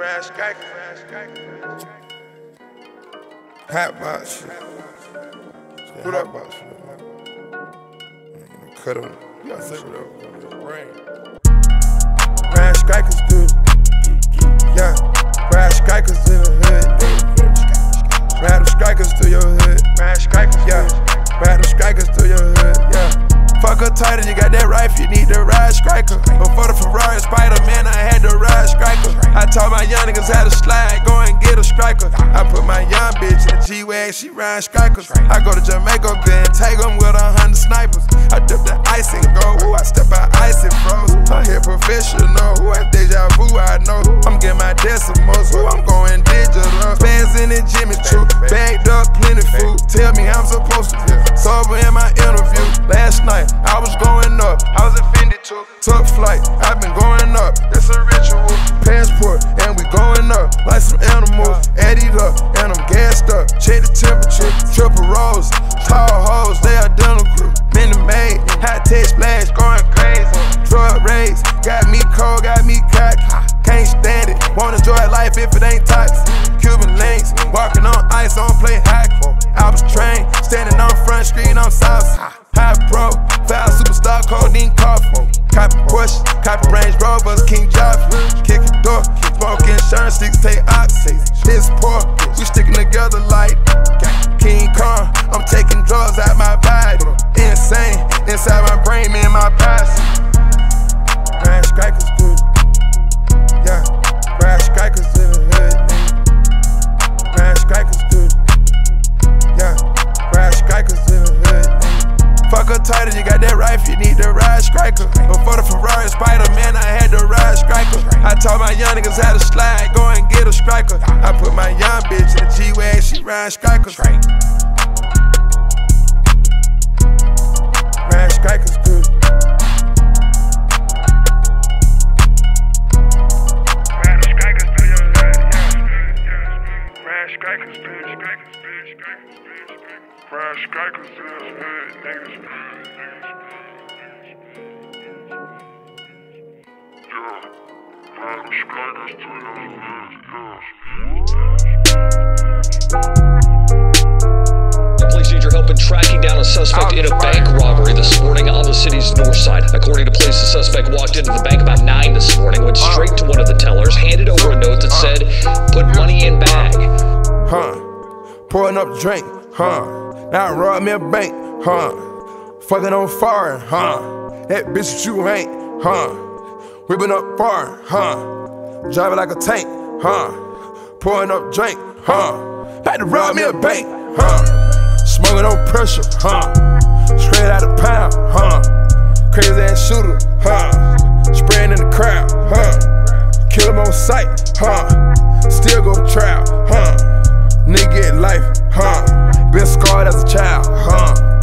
Hot box shit. What up, box shit? Cut on. You gotta say what up. Rain. Ryan Strikers good. Yeah. Ryan Strikers in the hood. Ride them strikers to your hood. Ryan Strikers, yeah. Ride them strikers to your hood, yeah. Fuck her tighter, you got that rifle, you need to ride striker. Before the Ferrari Spider-Man, I had to ride striker. I taught my young niggas how to slide, go and get a striker. I put my young bitch in the G-Wag, she ride strikers. I go to Jamaica, then take them with 100 snipers. I dip the ice and go, ooh, I step out ice and froze. I'm here professional, ooh, I deja vu, I know. I'm getting my decimals, ooh, I'm going digital. Bands in the Jimmy Choo, bagged up, plenty food. Tell me how I'm supposed to feel. Sober in my interview. Last night, I was going up, I was offended too. Took flight, I've been going up, it's a ritual. Passport, and we going up like some animals. Add it up, and I'm gassed up. Check the temperature, triple rolls, tall hoes, they identical. Minute made, high tech splash, going crazy. Drug raids, got me cold, got me cocky. Can't stand it, won't enjoy life if it ain't toxic. Cuban links, walking on ice, I don't play hockey. I was trained, standing on front screen, I'm saucy. High pro, foul superstar, codeine coffee. Copy Porsche, copy Range Rovers, King Joffrey. Kick your door, smoke insurance, 6 take oxy. This poor, we sticking together like King Kong. I'm taking drugs out my body. Insane, inside my brain, me and my posse. Ryan Strikers good. Yeah, Ryan Strikers in the hood, nigga. Ryan Strikers good. Yeah, Ryan Strikers in the hood, nigga. Fuck her tighter, you got that rifle, you need to ride striker. Before the Ferrari Spider-Man, I had to ride striker. I taught my young niggas how to slide, go and get a striker. I put my young bitch in the G-Wag, she ride strikers. Ride strikers good. Strikers, Ryan Strikers to the hood, niggas. Yeah, Ryan Strikers to the hood, Police need your help in tracking down a suspect in a bank robbery this morning on the city's north side. According to police, the suspect walked into the bank about 9 this morning, went straight to one of the tellers, handed over a note that said, "Put money in bag." Pouring up a drink, now rob me a bank, fucking on foreign, that bitch that you ain't, whipping up foreign, driving like a tank, pouring up drink, about to rob me a bank, smoking on pressure, straight out of pound, crazy ass shooter, spraying in the crowd, kill him on sight, still go to trial, nigga get life, been scarred as a child,